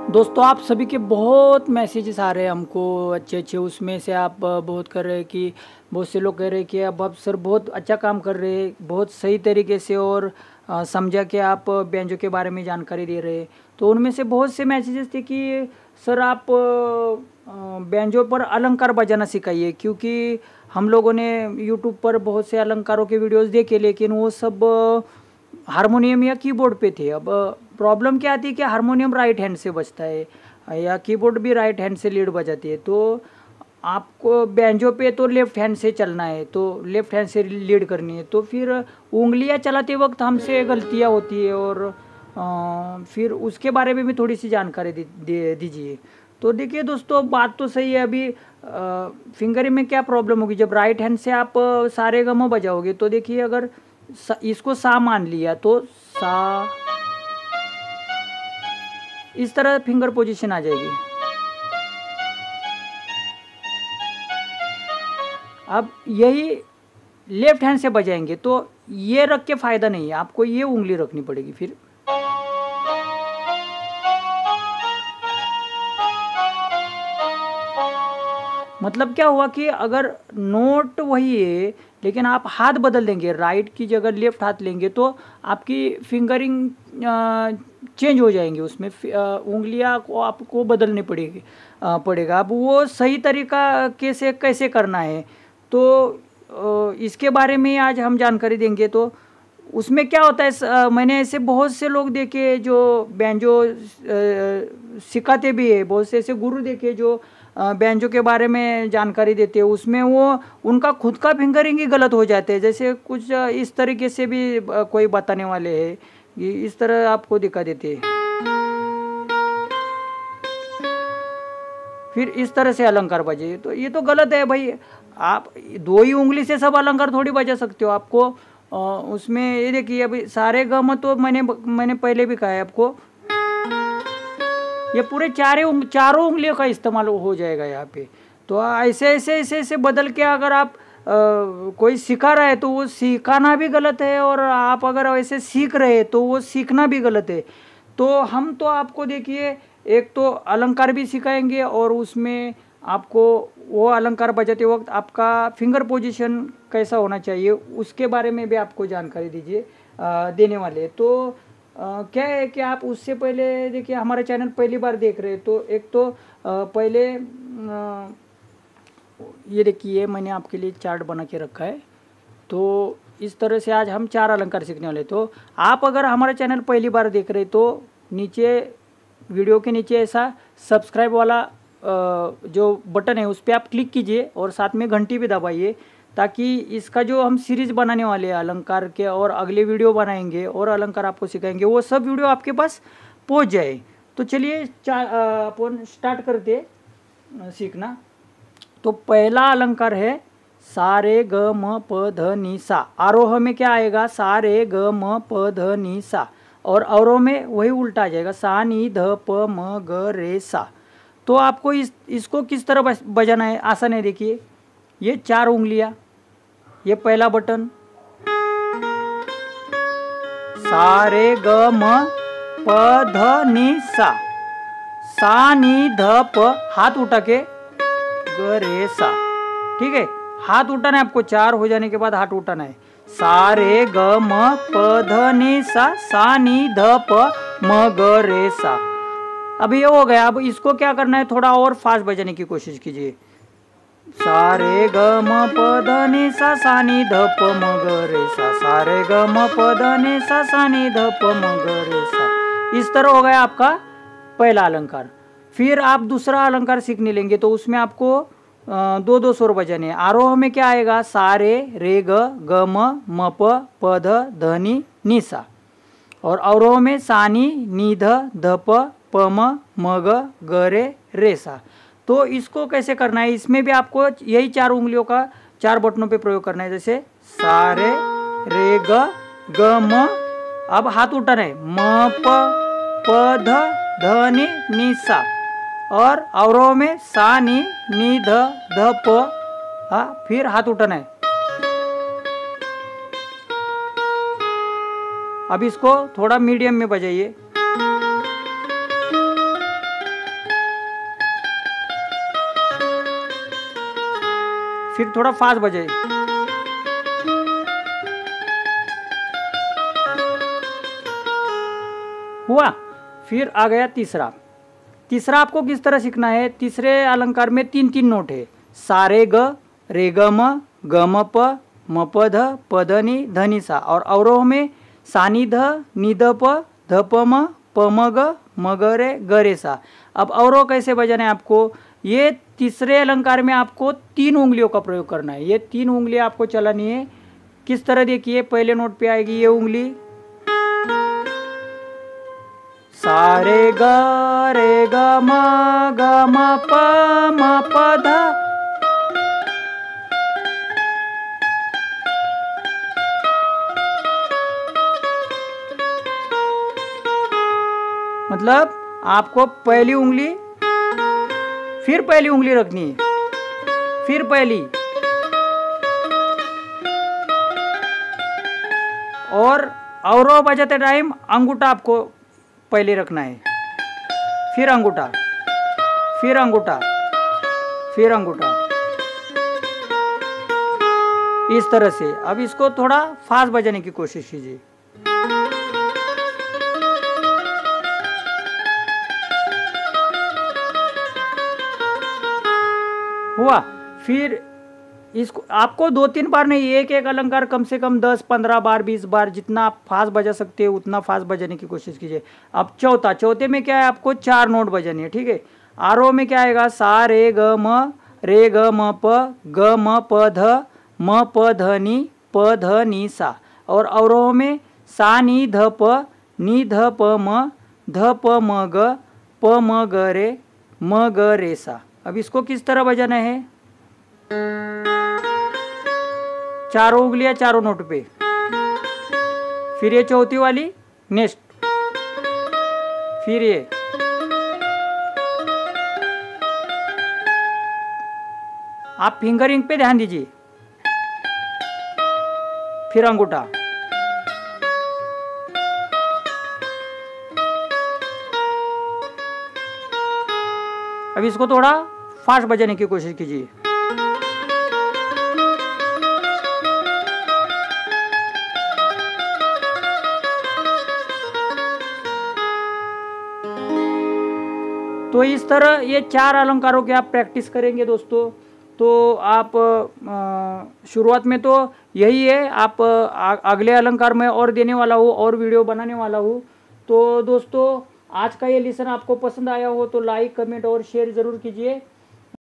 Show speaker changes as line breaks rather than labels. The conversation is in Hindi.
दोस्तों आप सभी के बहुत मैसेजेस आ रहे हैं हमको अच्छे अच्छे। उसमें से आप बहुत कर रहे हैं कि बहुत से लोग कह रहे हैं कि अब आप सर बहुत अच्छा काम कर रहे हैं, बहुत सही तरीके से और समझा के आप बैंजो के बारे में जानकारी दे रहे हैं। तो उनमें से बहुत से मैसेजेस थे कि सर आप बैंजो पर अलंकार बजाना सिखाइए, क्योंकि हम लोगों ने यूट्यूब पर बहुत से अलंकारों के वीडियोस देखे लेकिन वो सब हारमोनियम या कीबोर्ड पे थे। अब प्रॉब्लम क्या आती है कि हारमोनियम राइट हैंड से बजता है या कीबोर्ड भी राइट हैंड से लीड बजाती है, तो आपको बैंजो पे तो लेफ्ट हैंड से चलना है, तो लेफ्ट हैंड से लीड करनी है, तो फिर उंगलियां चलाते वक्त हमसे गलतियां होती है और फिर उसके बारे में भी थोड़ी सी जानकारी दीजिए। तो देखिए दोस्तों, बात तो सही है। अभी फिंगरिंग में क्या प्रॉब्लम होगी, जब राइट हैंड से आप सारे गमो बजाओगे तो देखिए अगर इसको सा मान लिया तो सा, इस तरह फिंगर पोजीशन आ जाएगी। अब यही लेफ्ट हैंड से बजाएंगे तो ये रख के फायदा नहीं है, आपको ये उंगली रखनी पड़ेगी। फिर मतलब क्या हुआ कि अगर नोट वही है लेकिन आप हाथ बदल देंगे, राइट की जगह लेफ्ट हाथ लेंगे तो आपकी फिंगरिंग चेंज हो जाएंगी, उसमें उंगलियां को आपको बदलनी पड़ेगा। अब वो सही तरीका कैसे करना है तो इसके बारे में आज हम जानकारी देंगे। तो उसमें क्या होता है, मैंने ऐसे बहुत से लोग देखे जो बैंजो सिखाते भी है, बहुत से ऐसे गुरु देखे जो बैंजो के बारे में जानकारी देते हैं। उसमें वो उनका खुद का फिंगरिंग ही गलत हो जाते हैं। जैसे कुछ इस तरीके से भी कोई बताने वाले हैं कि इस तरह आपको दिखा देते हैं, फिर इस तरह से अलंकार बजे, तो ये तो गलत है भाई। आप दो ही उंगली से सब अलंकार थोड़ी बजा सकते हो। आपको उसमें ये देखिए, अभी सारे गम तो मैंने पहले भी कहा है आपको, ये पूरे चारों उंगलियों का इस्तेमाल हो जाएगा यहाँ पे। तो ऐसे बदल के अगर आप कोई सिखा रहा है तो वो सिखाना भी गलत है, और आप अगर ऐसे सीख रहे हैं तो वो सीखना भी गलत है। तो हम तो आपको देखिए एक तो अलंकार भी सिखाएंगे और उसमें आपको वो अलंकार बजाते वक्त आपका फिंगर पोजीशन कैसा होना चाहिए उसके बारे में भी आपको जानकारी देने वाले। तो क्या है कि आप उससे पहले देखिए, हमारा चैनल पहली बार देख रहे हैं तो एक तो पहले ये देखिए मैंने आपके लिए चार्ट बना के रखा है। तो इस तरह से आज हम 4 अलंकार सीखने वाले। तो आप अगर हमारा चैनल पहली बार देख रहे हैं तो नीचे वीडियो के नीचे ऐसा सब्सक्राइब वाला जो बटन है उस पर आप क्लिक कीजिए और साथ में घंटी भी दबाइए, ताकि इसका जो हम सीरीज़ बनाने वाले हैं अलंकार के और अगले वीडियो बनाएंगे और अलंकार आपको सिखाएंगे वो सब वीडियो आपके पास पहुंच जाए। तो चलिए अपन स्टार्ट करते सीखना। तो पहला अलंकार है सा रे ग म प ध नि सा। आरोह में क्या आएगा, सा रे ग म प ध नि सा, और अवरोह में वही उल्टा आ जाएगा, सा नि ध प म ग रे सा। तो आपको इसको किस तरह बजाना है, आसान है। देखिए ये 4 उंगलियां, ये पहला बटन सा रे ग म प ध नि सा, सा नि ध प, हाथ उठा के ग रे सा। ठीक है, हाथ उठाना है आपको, 4 हो जाने के बाद हाथ उठाना है। सा रे ग म प ध नि सा, सा नि ध प म ग रे सा। अब ये हो गया। अब इसको क्या करना है, थोड़ा और फास्ट बजाने की कोशिश कीजिए। सा रे ग म प ध नि सा, सा नि ध प म ग रे सा, सा रे ग म प ध नि सा, सा नि ध प म ग रे सा। इस तरह हो गया आपका पहला अलंकार। फिर आप दूसरा अलंकार सीखने लेंगे तो उसमें आपको 2-2 स्वर बजाने हैं। आरोह में क्या आएगा, सा रे ग म प ध ध नि सा, और अवरोह में सा नि ध प म ग रे सा। तो इसको कैसे करना है, इसमें भी आपको यही 4 उंगलियों का 4 बटनों पे प्रयोग करना है। जैसे सा रे ग म, अब हाथ उठाना है, म प ध नि सा, और अवरोह में सा नि ध प, फिर हाथ उठाना है। अब इसको थोड़ा मीडियम में बजाइए। फिर थोड़ा फास्ट बजे। हुआ। फिर आ गया तीसरा। तीसरा आपको किस तरह सीखना है, तीसरे अलंकार में 3 नोट है, सा रे ग म प ध नि सा, और अवरोह में सा नि ध प म ग रे सा। अब अवरोह कैसे बजाना है आपको, ये तीसरे अलंकार में आपको 3 उंगलियों का प्रयोग करना है। ये 3 उंगलियां आपको चलानी है। किस तरह देखिए, पहले नोट पे आएगी ये उंगली, सा रे ग म प ध। मतलब आपको पहली उंगली, फिर पहली उंगली रखनी है, फिर पहली, और अवरोह बजाते टाइम अंगूठा आपको पहले रखना है, फिर अंगूठा, फिर अंगूठा, फिर अंगूठा, इस तरह से। अब इसको थोड़ा फास्ट बजाने की कोशिश कीजिए। हुआ। फिर इसको आपको 2-3 बार नहीं, एक अलंकार कम से कम 10-15 बार 20 बार, जितना आप फास्ट बजा सकते हो उतना फास्ट बजाने की कोशिश कीजिए। अब चौथे में क्या है, आपको 4 नोट बजाने हैं, ठीक है। आरोह में क्या आएगा, सा रे ग म प ध नि सा, और अवरोह में सा नि ध प म ग रे सा। अब इसको किस तरह बजाना है, चारों उंगलियां चारों नोट पे, फिर ये चौथी वाली नेक्स्ट, फिर ये, आप फिंगरिंग पे ध्यान दीजिए, फिर अंगूठा। अब इसको थोड़ा फास्ट बजाने की कोशिश कीजिए। तो इस तरह ये 4 अलंकारों की आप प्रैक्टिस करेंगे दोस्तों। तो आप शुरुआत में तो यही है, आप अगले अलंकार में और देने वाला हूँ और वीडियो बनाने वाला हूँ। तो दोस्तों आज का ये लेसन आपको पसंद आया हो तो लाइक कमेंट और शेयर ज़रूर कीजिए।